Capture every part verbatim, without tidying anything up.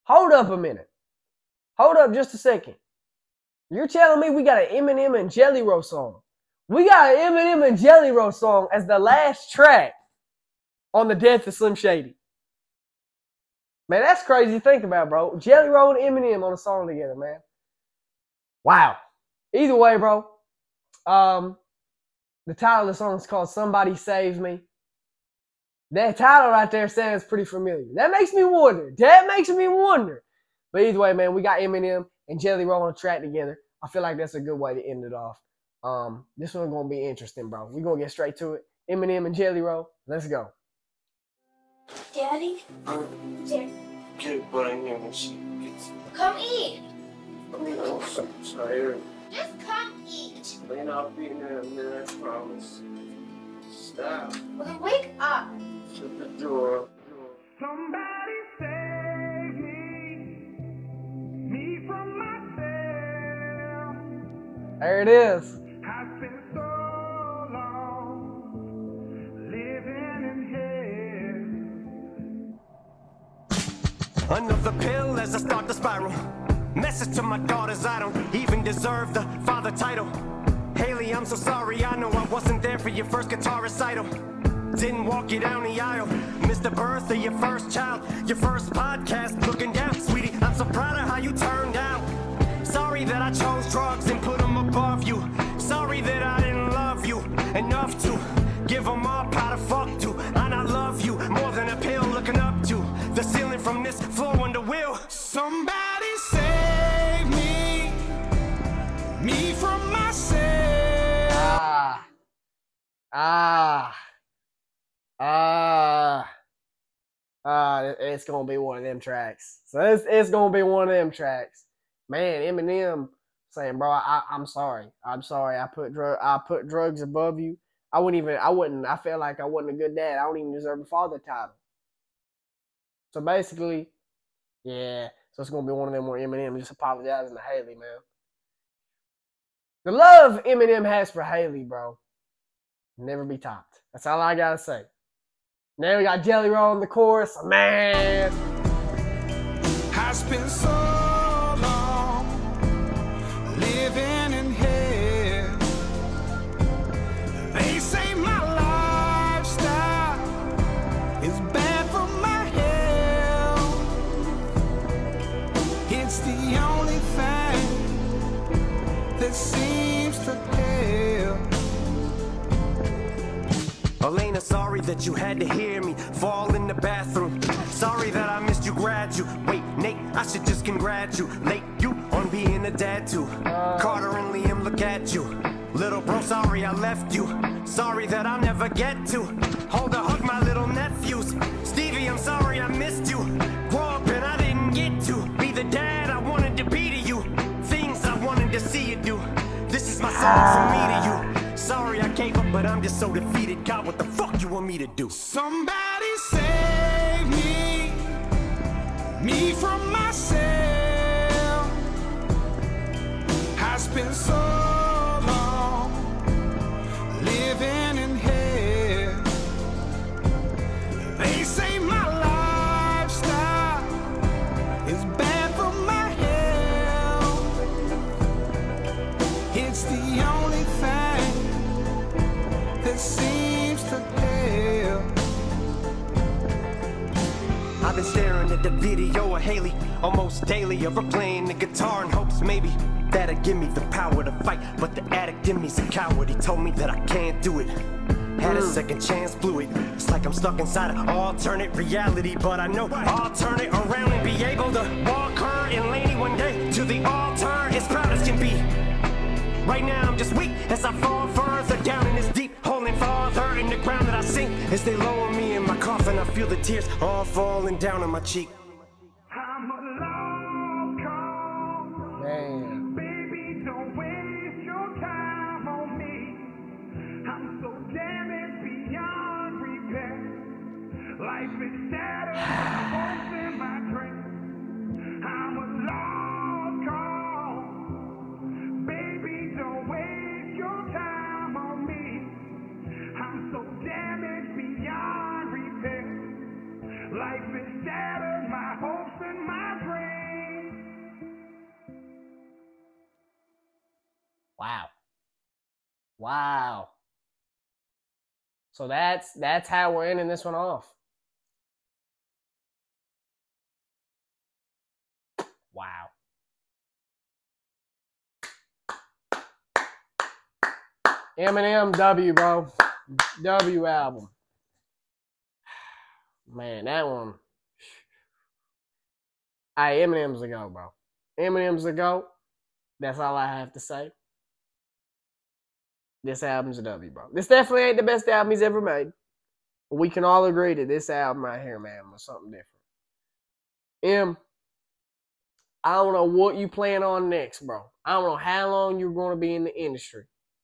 Hold up a minute. Hold up just a second. You're telling me we got an Eminem and Jelly Roll song. We got an Eminem and Jelly Roll song as the last track on the Death of Slim Shady. Man, that's crazy to think about, bro. Jelly Roll and Eminem on a song together, man. Wow. Either way, bro. Um, the title of the song is called Somebody Saves Me. That title right there sounds pretty familiar. That makes me wonder. That makes me wonder. But either way, man, we got Eminem and Jelly Roll on a track together. I feel like that's a good way to end it off. Um, this one's going to be interesting, bro. We're going to get straight to it. Eminem and Jelly Roll. Let's go. Daddy? Um, Daddy. get a butt in here when she gets. Come eat. I mean, I'm so tired. Just come eat. Man, I'll be in there in a minute, I promise. Stop. Well, then wake up. Shut the door. Somebody save me, me from myself. There it is. I've been so long living in hell. Another pill as I start to spiral. Message to my daughters, I don't even deserve the father title. Haley, I'm so sorry, I know I wasn't there for your first guitar recital. Didn't walk you down the aisle. Missed the birth of your first child. Your first podcast, looking down. Sweetie, I'm so proud of how you turned out. Sorry that I chose drugs and put them above you. Sorry that I didn't love you enough to give them all power to fuck to. And I love you more than a pill looking up to the ceiling from this floor on the wheel. Somebody save me, me from myself. Ah. Ah. Ah. Ah. It's going to be one of them tracks. So it's, it's going to be one of them tracks. Man, Eminem saying, bro, I, I'm sorry. I'm sorry. I put drug, I put drugs above you. I wouldn't even, I wouldn't, I felt like I wasn't a good dad. I don't even deserve a father title. So basically, yeah. So it's going to be one of them where Eminem just apologizing to Haley, man. The love Eminem has for Haley, bro, never be topped. That's all I got to say. Now we got Jelly Roll in the chorus. Man. I spent so long living in hell. They say my lifestyle is bad for my health. It's the only thing that seems to help. Elena, sorry that you had to hear me fall in the bathroom. Sorry that I missed you graduate. Wait, Nate, I should just congratulate you on being a dad too. Carter and Liam, look at you. Little bro, sorry I left you. Sorry that I'll never get to hold a hug my little nephews. Stevie, I'm sorry I missed you. Grow up and I didn't get to be the dad I wanted to be to you. Things I wanted to see you do. This is my song from me to you. Sorry I gave up, but I'm just so defeated. God, what the fuck you want me to do? Somebody save me, me from myself. I spent so long living in hell. They say my lifestyle is bad for my health. It's the only thing that seems to help. I've been staring at the video of Haley almost daily of her playing the guitar in hopes maybe that'll give me the power to fight. But the addict in me's a coward. He told me that I can't do it. Had a second chance, blew it. It's like I'm stuck inside an alternate reality, but I know I'll turn it around and be able to walk her and Laney one day to the altar as proud as can be. Right now I'm just weak as I fall further down in this deep, holding farther in the ground that I sink. As they lower me in my coffin, I feel the tears all falling down on my cheek. I'm a lost cause. Man. Baby, don't waste your time on me. I'm so damaged beyond repair. Life is shattered, my hopes and my dreams. I'm a lost cause. Baby, don't waste your time on me. I'm so damaged beyond repair. Life is shattered, my Wow. Wow. So that's that's how we're ending this one off. Wow. Eminem W, bro. W album. Man, that one. Hey, Eminem's a go, bro. Eminem's a go. That's all I have to say. This album's a W, bro. This definitely ain't the best album he's ever made. But we can all agree that this album right here, man, was something different. M, I don't know what you plan on next, bro. I don't know how long you're going to be in the industry.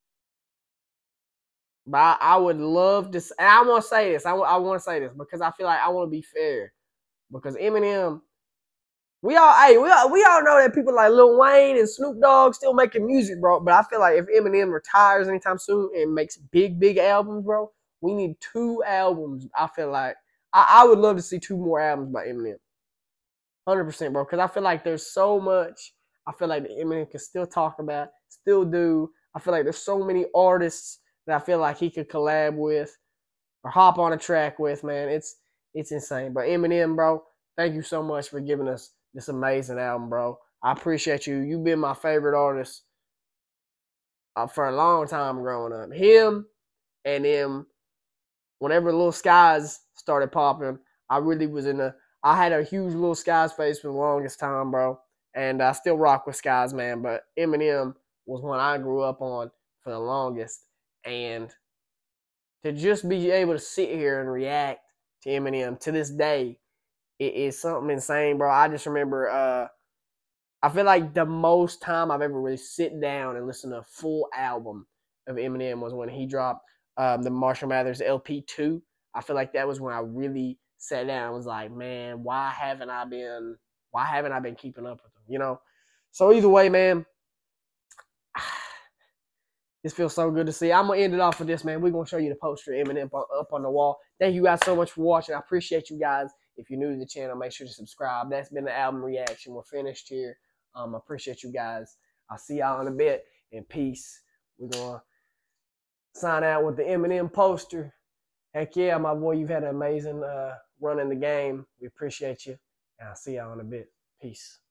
But I, I would love to, and I want to say this. I, I want to say this because I feel like I want to be fair. Because Eminem, we all, hey, we all, we all know that people like Lil Wayne and Snoop Dogg still making music, bro. But I feel like if Eminem retires anytime soon and makes big, big albums, bro, we need two albums. I feel like I, I would love to see two more albums by Eminem. one hundred percent, bro. Because I feel like there's so much I feel like Eminem can still talk about, still do. I feel like there's so many artists that I feel like he could collab with or hop on a track with, man. It's it's insane. But Eminem, bro, thank you so much for giving us this amazing album, bro. I appreciate you. You've been my favorite artist uh, for a long time growing up. Him and him, whenever Lil Skies started popping, I really was in a, I had a huge Lil Skies phase for the longest time, bro. And I still rock with Skies, man. But Eminem was one I grew up on for the longest. And to just be able to sit here and react to Eminem to this day, it is something insane, bro. I just remember, uh, I feel like the most time I've ever really sit down and listened to a full album of Eminem was when he dropped um, the Marshall Mathers L P two. I feel like that was when I really sat down and was like, man, why haven't I been, why haven't I been keeping up with him, you know? So either way, man, this feels so good to see. I'm going to end it off with this, man. We're going to show you the poster of Eminem up on the wall. Thank you guys so much for watching. I appreciate you guys. If you're new to the channel, make sure to subscribe. That's been the album reaction. We're finished here. Um, I appreciate you guys. I'll see y'all in a bit. And peace. We're going to sign out with the Eminem poster. Heck yeah, my boy, you've had an amazing uh, run in the game. We appreciate you. And I'll see y'all in a bit. Peace.